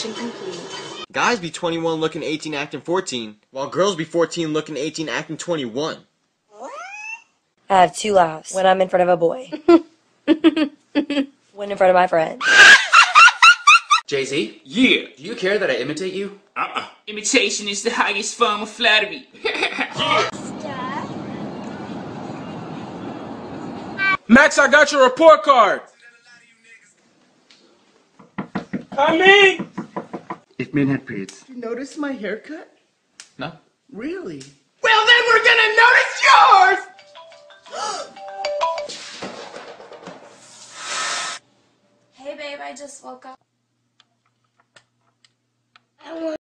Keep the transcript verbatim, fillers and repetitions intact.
Mission complete. Guys be twenty-one looking eighteen acting fourteen, while girls be fourteen looking eighteen acting twenty-one. I have two laughs when I'm in front of a boy. When in front of my friend. Jay-Z? Yeah. Do you care that I imitate you? Uh-uh. Imitation is the highest form of flattery. Yeah. Max, I got your report card. Come in. Ich bin Herr Pitts. You notice my haircut? No. Really? Well, then we're gonna notice yours. Hey babe, I just woke up.